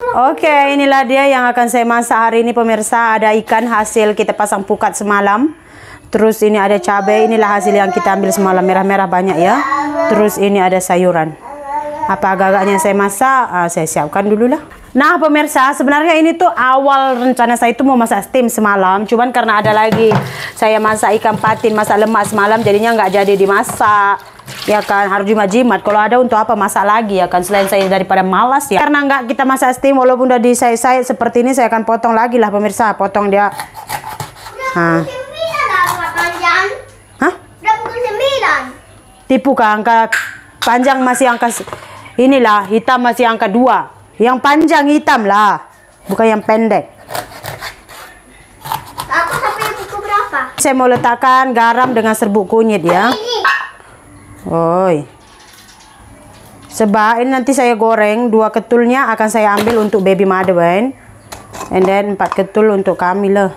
Oke, inilah dia yang akan saya masak hari ini pemirsa. Ada ikan hasil kita pasang pukat semalam. Terus ini ada cabai, inilah hasil yang kita ambil semalam, merah-merah banyak ya. Terus ini ada sayuran. Apa agak-agaknya saya masak, saya siapkan dulu lah. Nah pemirsa, sebenarnya ini tuh awal rencana saya itu mau masak steam semalam. Cuman karena ada lagi saya masak ikan patin, masak lemak semalam, jadinya nggak jadi dimasak. Ya kan, harus jimat-jimat. Kalau ada untuk apa masak lagi ya kan, selain saya daripada malas ya. Karena nggak kita masak steam, walaupun udah disayat-sayat seperti ini, saya akan potong lagi lah pemirsa. Potong dia. Hah? Tipu ke angka panjang masih angka inilah, hitam masih angka 2. Yang panjang hitam lah, bukan yang pendek. Aku sampai buku berapa? Saya mau letakkan garam dengan serbuk kunyit ya. Oi. Sebab ini nanti saya goreng 2 ketulnya akan saya ambil untuk baby Madeleine. And then 4 ketul untuk kami lah.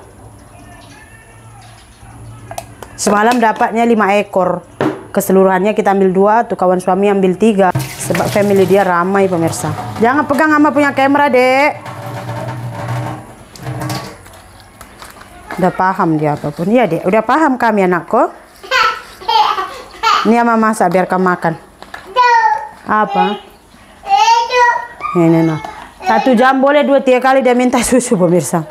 Semalam dapatnya 5 ekor. Keseluruhannya kita ambil 2, tuh kawan suami ambil 3. Sebab family dia ramai pemirsa. Jangan pegang sama punya kamera dek. Udah paham dia apapun. Iya dek, udah paham kami anakku. Ini ama masak biar kamu makan. Apa? Ini nah. 1 jam boleh 2-3 kali dia minta susu pemirsa.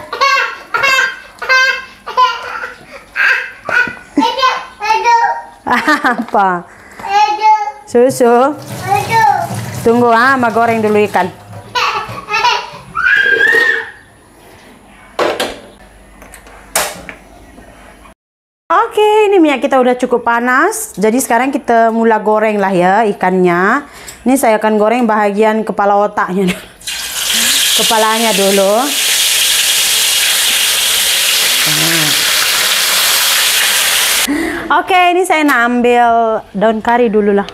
Apa? Susu? Tunggu ama goreng dulu ikan. Oke, ini minyak kita udah cukup panas. Jadi sekarang kita mulai goreng lah ya ikannya. Ini saya akan goreng bahagian kepala otaknya. Kepalanya dulu. Oke, ini saya nak ambil daun kari dulu lah.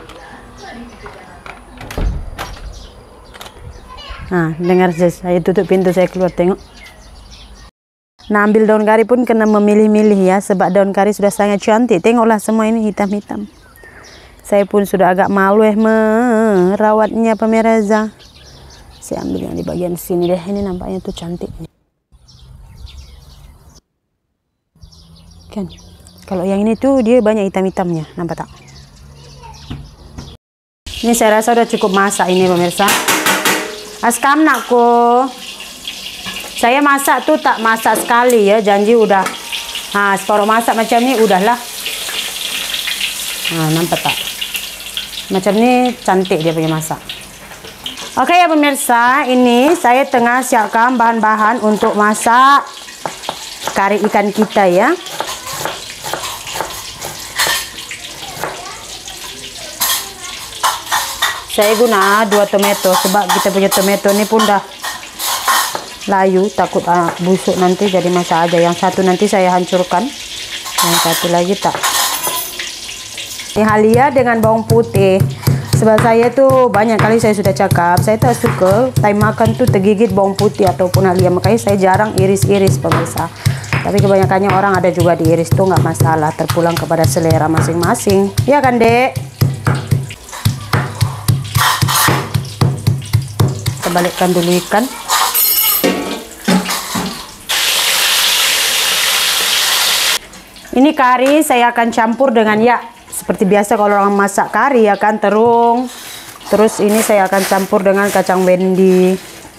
Nah, dengar saya tutup pintu, saya keluar tengok. Nah, ambil daun kari pun kena memilih-milih ya, sebab daun kari sudah sangat cantik. Tengoklah semua ini hitam-hitam. Saya pun sudah agak malu merawatnya pemirsa. Saya ambil yang di bagian sini deh, ini nampaknya tuh cantik. Kan? Kalau yang ini tuh dia banyak hitam-hitamnya, nampak tak? Ini saya rasa udah cukup masak ini pemirsa. Askam nakku. Saya masak tuh tak masak sekali ya, janji udah. Nah, separuh masak macam ini udahlah. Nah, nampak tak? Macam ini cantik dia punya masak. Oke ya pemirsa, ini saya tengah siapkan bahan-bahan untuk masak kari ikan kita ya. Saya guna 2 tomato sebab kita punya tomato ini pun dah layu, takut busuk nanti, jadi masak aja. Yang satu nanti saya hancurkan, yang satu lagi tak. Ini halia dengan bawang putih. Sebab saya tuh banyak kali saya sudah cakap, saya tak suka time makan tuh tergigit bawang putih ataupun halia, makanya saya jarang iris-iris pemirsa. Tapi kebanyakannya orang ada juga diiris tuh nggak masalah, terpulang kepada selera masing-masing. Ya kan dek? Kita balikkan dulu ikan. Ini kari saya akan campur dengan ya seperti biasa kalau orang masak kari ya kan, terung. Terus ini saya akan campur dengan kacang bendi.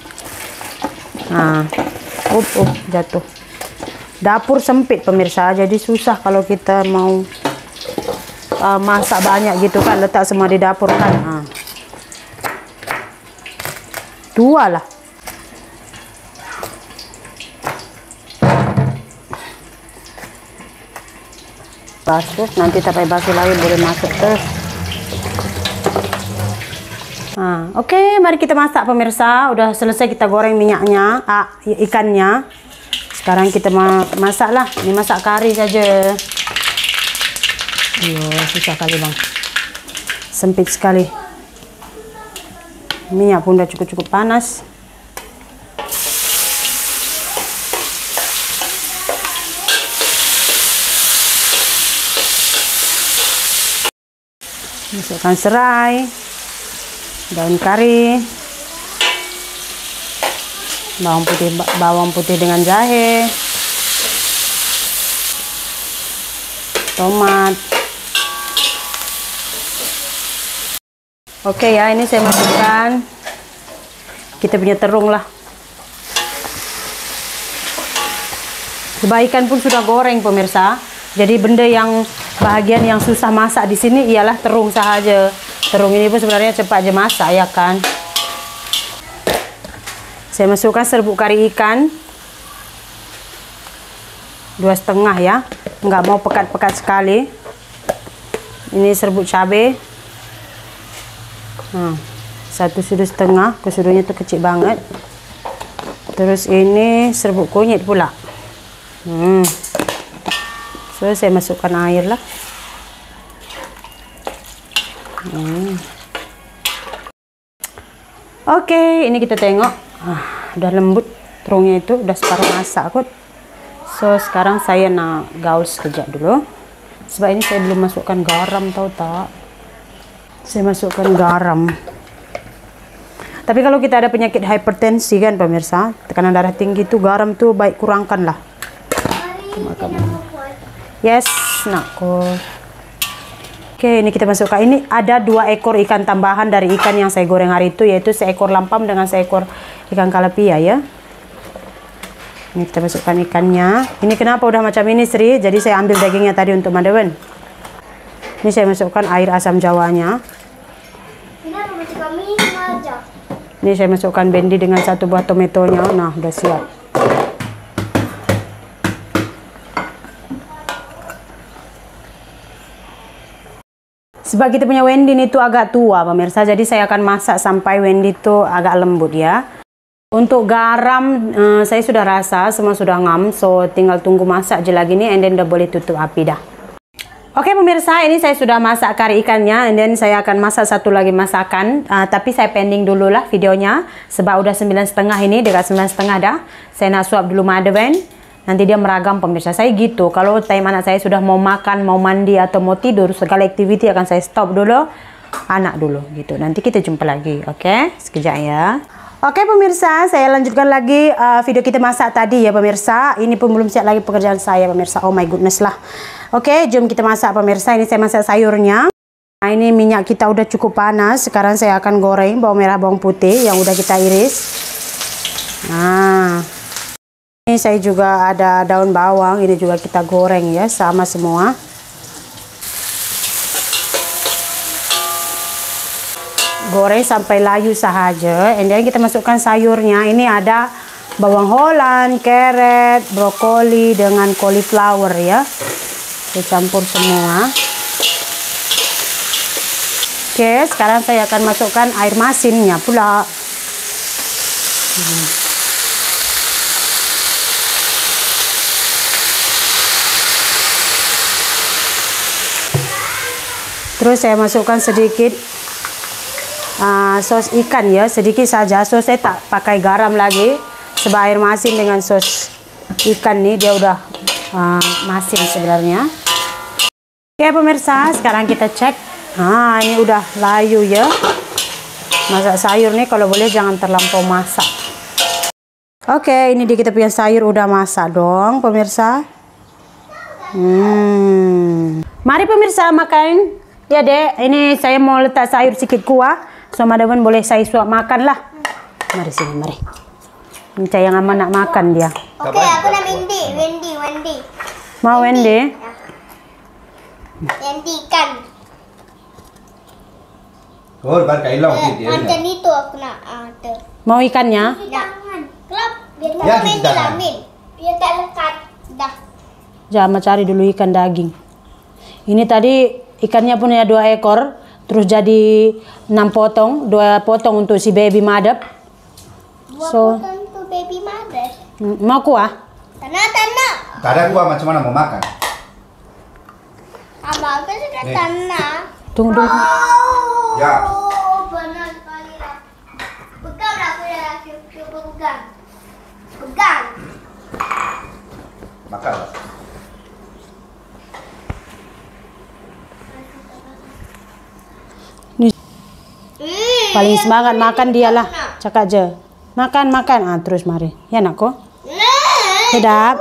Nah, jatuh. Dapur sempit pemirsa, jadi susah kalau kita mau masak banyak gitu kan, letak semua di dapur kan. Nah. 2 lah. Basuh, nanti sampai basuh lagi boleh masuk terus. Nah, oke, mari kita masak pemirsa. Udah selesai kita goreng minyaknya, ikannya. Sekarang kita masak lah. Ini masak kari saja. Iya, susah kali bang. Sempit sekali. Minyak pun udah cukup panas. Masukkan serai, daun kari, bawang putih dengan jahe, tomat. Oke ya, ini saya masukkan kita punya terung lah. Ikan pun sudah goreng pemirsa. Jadi benda yang bagian yang susah masak di sini ialah terung sahaja. Terung ini pun sebenarnya cepat aja masak ya kan. Saya masukkan serbuk kari ikan 2,5 ya. Nggak mau pekat-pekat sekali. Ini serbuk cabai. 1,5 sudu, kesudunya itu kecil banget. Terus ini serbuk kunyit pula. So saya masukkan air lah. Oke, ini kita tengok. Udah lembut terungnya itu, udah separuh masak kot. So sekarang saya nak gaul sekejap dulu. Sebab ini saya belum masukkan garam, tahu tak? Saya masukkan garam. Tapi kalau kita ada penyakit hipertensi kan pemirsa, tekanan darah tinggi itu garam tuh baik kurangkan lah. Yes, nakku. Oke, ini kita masukkan. Ini ada 2 ekor ikan tambahan dari ikan yang saya goreng hari itu, yaitu seekor lampam dengan seekor ikan kalapia ya. Ini kita masukkan ikannya. Ini kenapa udah macam ini Sri? Jadi saya ambil dagingnya tadi untuk Madawan. Ini saya masukkan air asam jawanya. Ini saya masukkan bendi dengan 1 buah tomatonya. Nah, udah siap. Sebab kita punya Wendy itu agak tua pemirsa, jadi saya akan masak sampai Wendy itu agak lembut ya. Untuk garam saya sudah rasa semua sudah ngam, so tinggal tunggu masak aja lagi nih, and then udah boleh tutup api dah. Oke pemirsa, ini saya sudah masak kari ikannya, and then saya akan masak satu lagi masakan, tapi saya pending dulu lah videonya, sebab udah 9,5 ini, dekat 9,5 dah. Saya nak suap dulu Madawan. Nanti dia meragam pemirsa. Saya gitu, kalau time anak saya sudah mau makan, mau mandi atau mau tidur, segala aktiviti akan saya stop dulu, anak dulu gitu. Nanti kita jumpa lagi, oke? Sekejap ya. Oke pemirsa, saya lanjutkan lagi video kita masak tadi ya pemirsa. Ini pun belum siap lagi pekerjaan saya pemirsa. Oh my goodness lah. Oke, jom kita masak pemirsa. Ini saya masak sayurnya. Nah, ini minyak kita udah cukup panas. Sekarang saya akan goreng bawang merah, bawang putih yang udah kita iris. Nah, ini saya juga ada daun bawang, ini juga kita goreng ya, sama semua. Goreng sampai layu sahaja, and then kita masukkan sayurnya. Ini ada bawang Holland, carrot, brokoli dengan cauliflower ya. Saya campur semua. Oke, sekarang saya akan masukkan air masinnya pula. Terus saya masukkan sedikit sos ikan ya, sedikit saja. Sos saya tak pakai garam lagi, sebab air masin dengan sos ikan nih dia udah masin sebenarnya. Oke pemirsa, sekarang kita cek. Ini udah layu ya. Masak sayur nih kalau boleh jangan terlampau masak. Oke, ini dia kita punya sayur udah masak dong pemirsa. Mari pemirsa makan. Ya dek, ini saya mau letak sayur sedikit kuah. So Madawan boleh saya suap makan lah. Mari sini, mari. Ini yang aman nak makan dia. Oke, aku nak Wendy. Mau Wendy? Wendy ikan. Oh, baru kailau gitu ya. Macam itu aku nak ada. Mau ikannya? Jangan. Kelap. Biar Ya, tak Wendy jangan. lamin. Biar tak lekat. Dah. Jangan cari dulu ikan daging. Ini tadi ikannya punya 2 ekor, terus jadi 6 potong, 2 potong untuk si baby madep. 2 So- potong tu baby mother. Mau kuah? Tanah. Tak ada gua macam mana mau makan. Abang aku sudah Nih. tanah. Tunggu dulu. Ya. Oh, benar sekali lah. Pegang lah aku dah cuba pegang. Pegang. Makan. Paling semangat makan dia lah, cakap aja. Makan. Ah, terus mari. Ya nakku. Sedap.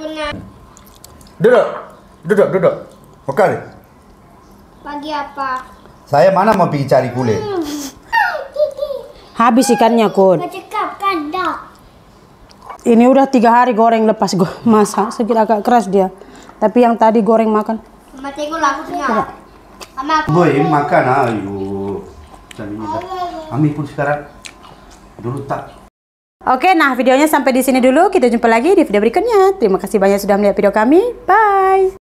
Duduk. Makan. Pagi apa? Saya mana mau pergi cari kulit? Habis ikannya, Kun. Kau cakap kan dah. Ini udah 3 hari goreng lepas masak. Sedikit agak keras dia. Tapi yang tadi goreng makan. Mama tengoklah aku tengok. Mama aku. Boy, makan. Ayo. Ami pun sekarang dulu tak. Oke, nah videonya sampai di sini dulu. Kita jumpa lagi di video berikutnya. Terima kasih banyak sudah melihat video kami. Bye.